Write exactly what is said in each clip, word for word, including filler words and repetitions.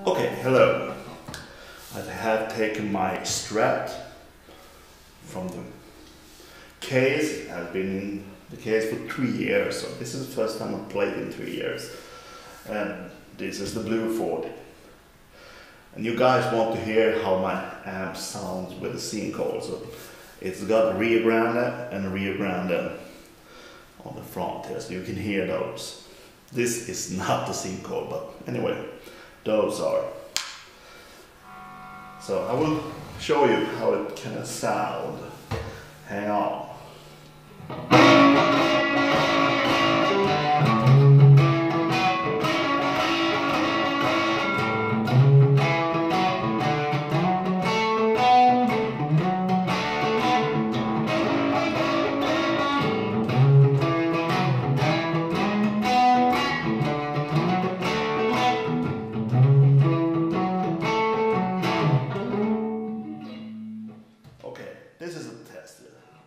Okay, hello. I have taken my Stratt from the case. It has been in the case for three years, so this is the first time I've played in three years. And this is the blue forty. And you guys want to hear how my amp sounds with the singlecoils. So it's got Riogrande and Riogrande on the front here, so you can hear those. This is not the singlecoil, but anyway, those are. So I will show you how it can sound. Hang on. This is a test.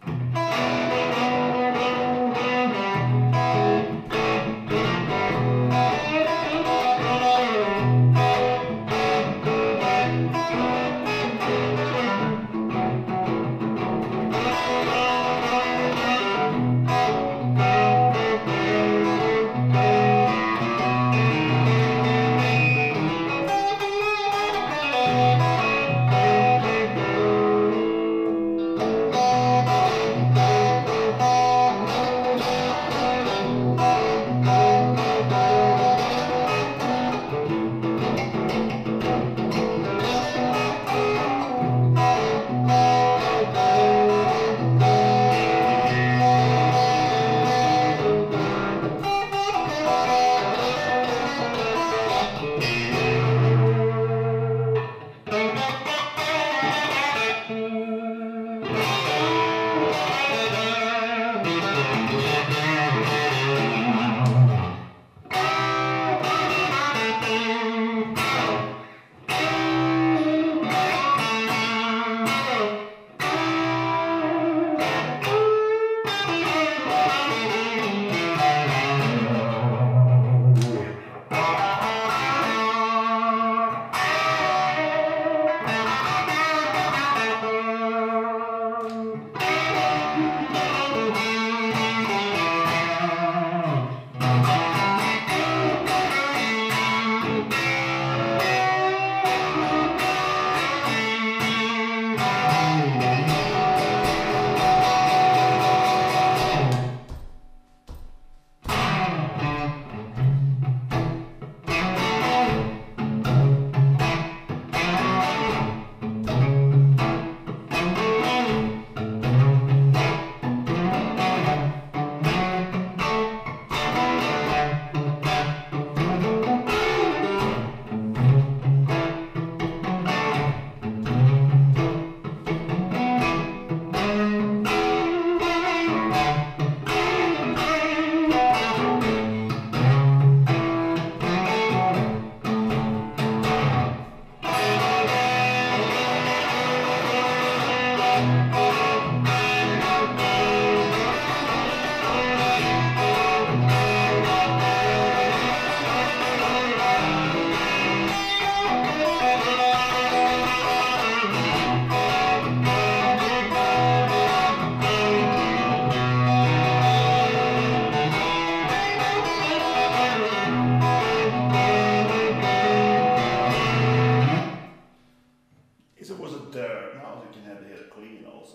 If it was a dirt, now you can have it clean also.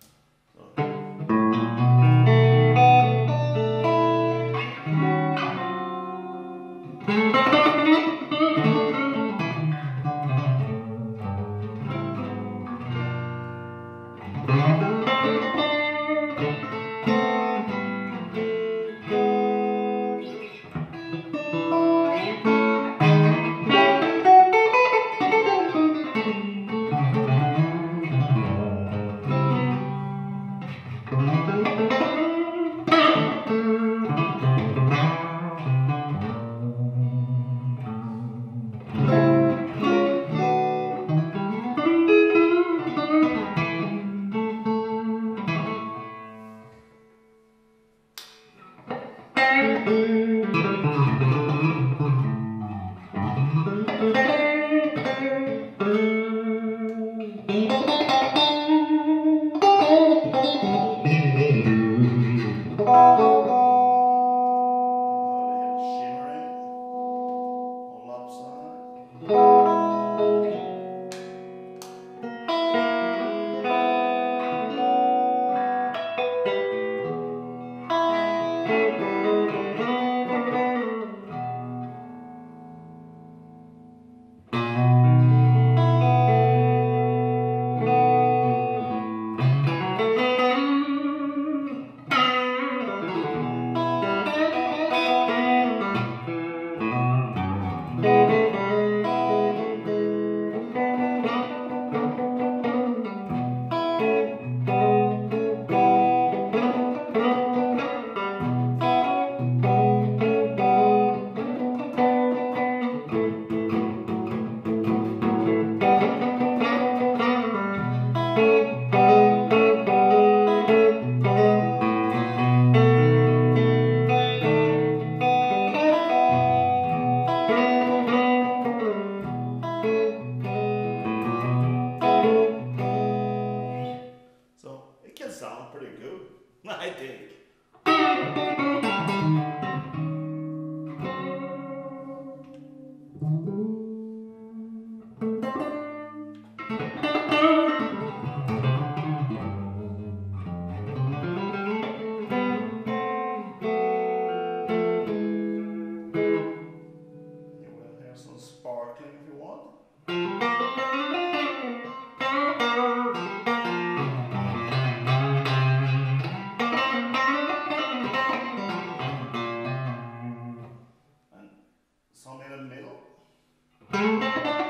So. some in the middle.